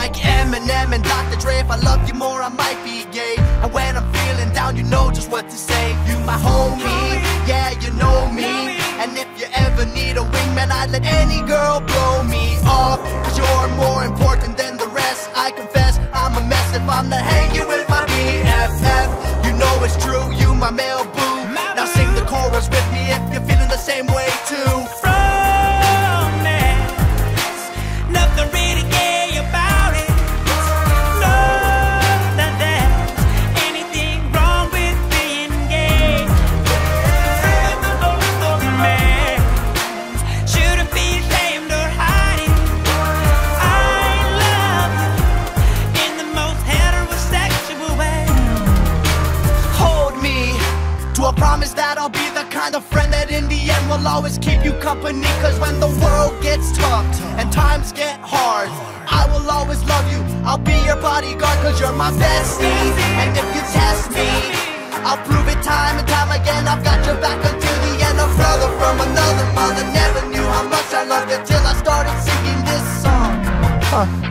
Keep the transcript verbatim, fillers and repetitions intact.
like Eminem and Doctor Dre. If I love you more, I might be gay. And when I'm feeling down, you know just what to say. You my homie, yeah, you know me. And if you ever need a wingman, I'd let any girl blow me off. Cause you're more important than the rest. I confess, I'm a mess if I'm not hanging with my B F F. You know it's true, you my male boo. Now sing the chorus with me if you're feeling the same way too. Nothing really gay about it. No, that there's anything wrong with being gay. Oh, oh, man, shouldn't be ashamed or hide it. I love you in the most heterosexual way. Hold me to a promise that I'll be the kind of friend that in the end will always keep you company. Cause when the world gets tough and times get hard, I will always love you, I'll be your bodyguard. Cause you're my bestie, and if you test me, I'll prove it time and time again. I've got your back until the end. A brother from another mother, never knew how much I loved you till I started singing this song. Huh.